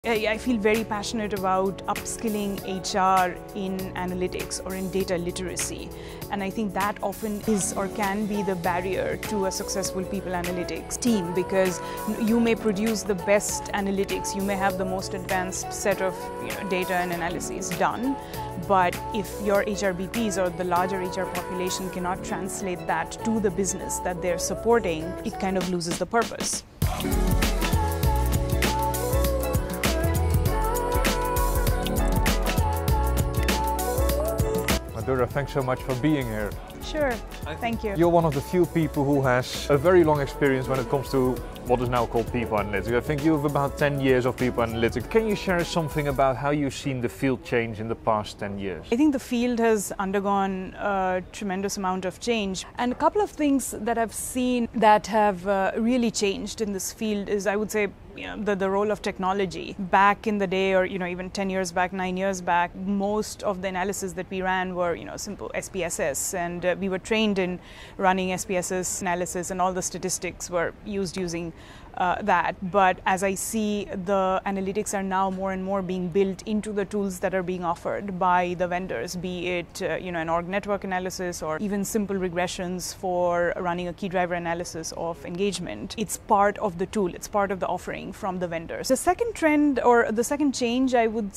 I feel very passionate about upskilling HR in analytics or in data literacy. And I think that often is or can be the barrier to a successful people analytics team, because you may produce the best analytics, you may have the most advanced set of data and analyses done, but if your HRBPs or the larger HR population cannot translate that to the business that they're supporting, it kind of loses the purpose. Madhura, thanks so much for being here. Sure, thank you. You're one of the few people who has a very long experience when it comes to what is now called people analytics. I think you have about 10 years of people analytics. Can you share something about how you've seen the field change in the past 10 years? I think the field has undergone a tremendous amount of change. And a couple of things that I've seen that have really changed in this field is, I would say, the role of technology. Back in the day, or even 10 years back, 9 years back, most of the analysis that we ran were simple SPSS, and we were trained in running SPSS analysis, and all the statistics were using that. But as I see, the analytics are now more and more being built into the tools that are being offered by the vendors, be it an org network analysis or even simple regressions for running a key driver analysis of engagement. It's part of the tool, it's part of the offering from the vendors. The second trend, or the second change I would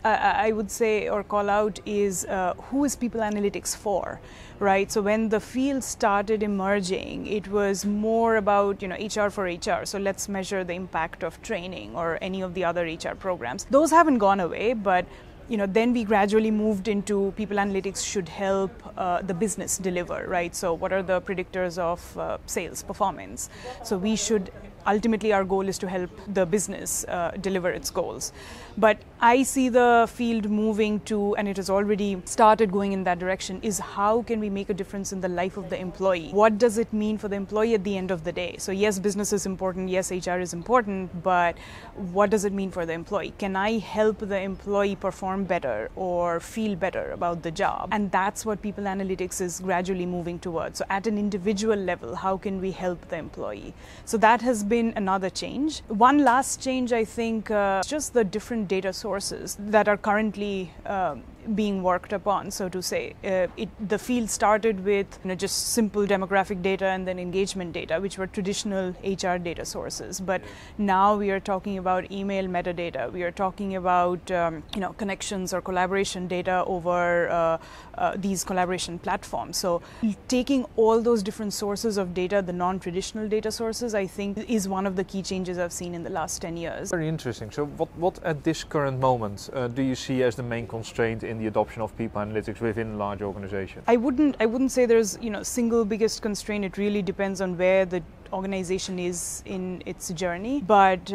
say or call out is who is people analytics for, right? So when the field started emerging, it was more about HR for HR. So let's measure the impact of training or any of the other HR programs. Those haven't gone away, but then we gradually moved into people analytics should help the business deliver, right? So what are the predictors of sales performance? So we should, ultimately our goal is to help the business deliver its goals. But I see the field moving to, and it has already started going in that direction, is how can we make a difference in the life of the employee? What does it mean for the employee at the end of the day? So yes, business is important, yes, HR is important, but what does it mean for the employee? Can I help the employee perform better or feel better about the job? And that's what people analytics is gradually moving towards. So at an individual level, how can we help the employee? So that has been another change. One last change, I think, just the different data sources that are currently being worked upon, so to say. The field started with just simple demographic data and then engagement data, which were traditional HR data sources. But now we are talking about email metadata. We are talking about connections or collaboration data over these collaboration platforms. So taking all those different sources of data, the non-traditional data sources, I think is one of the key changes I've seen in the last 10 years. Very interesting. So what at this current moment do you see as the main constraint in the adoption of people analytics within large organizations? I wouldn't say there's single biggest constraint. It really depends on where the organization is in its journey. But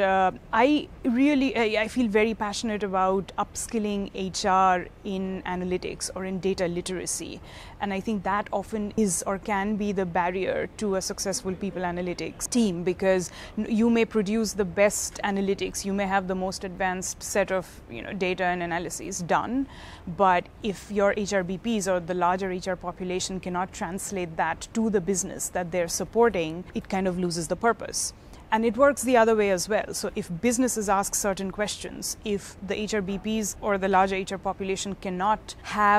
I feel very passionate about upskilling HR in analytics or in data literacy. And I think that often is or can be the barrier to a successful people analytics team, because you may produce the best analytics, you may have the most advanced set of data and analyses done, but if your HRBPs or the larger HR population cannot translate that to the business that they're supporting, it kind of loses the purpose. And it works the other way as well. So if businesses ask certain questions, if the HRBPs or the larger HR population cannot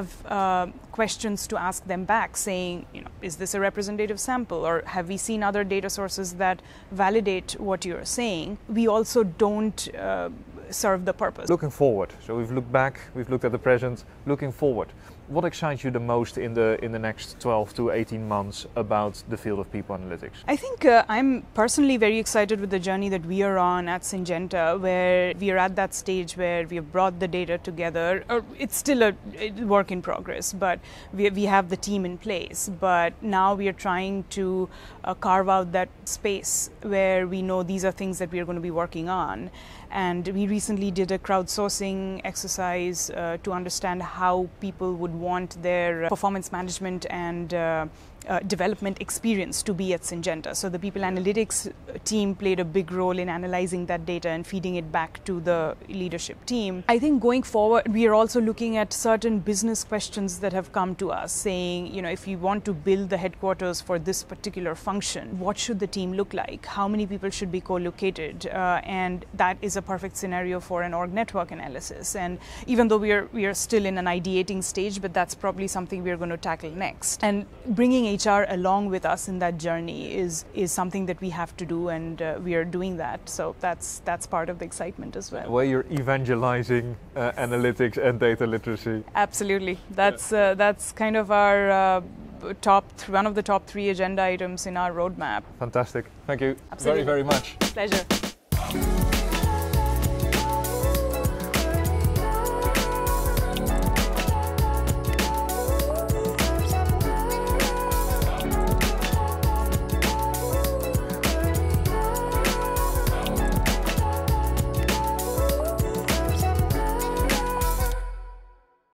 have questions to ask them back saying, is this a representative sample, or have we seen other data sources that validate what you're saying, we also don't serve the purpose. Looking forward, so we've looked back, we've looked at the present, looking forward. What excites you the most in the next 12 to 18 months about the field of people analytics? I think I'm personally very excited with the journey that we are on at Syngenta, where we are at that stage where we have brought the data together. It's still a work in progress, but we have the team in place. But now we are trying to carve out that space where we know these are things that we are going to be working on. And we recently did a crowdsourcing exercise to understand how people would want their performance management and development experience to be at Syngenta. So the people analytics team played a big role in analyzing that data and feeding it back to the leadership team. I think going forward, we are also looking at certain business questions that have come to us saying, if you want to build the headquarters for this particular function, what should the team look like? How many people should be co-located? And that is a perfect scenario for an org network analysis. And even though we are still in an ideating stage, but that's probably something we are going to tackle next. And bringing HR along with us in that journey is something that we have to do, and we are doing that. So that's part of the excitement as well. Where you're evangelizing analytics and data literacy. Absolutely. That's kind of our one of the top 3 agenda items in our roadmap. Fantastic. Thank you. Absolutely. Very, very much. Pleasure.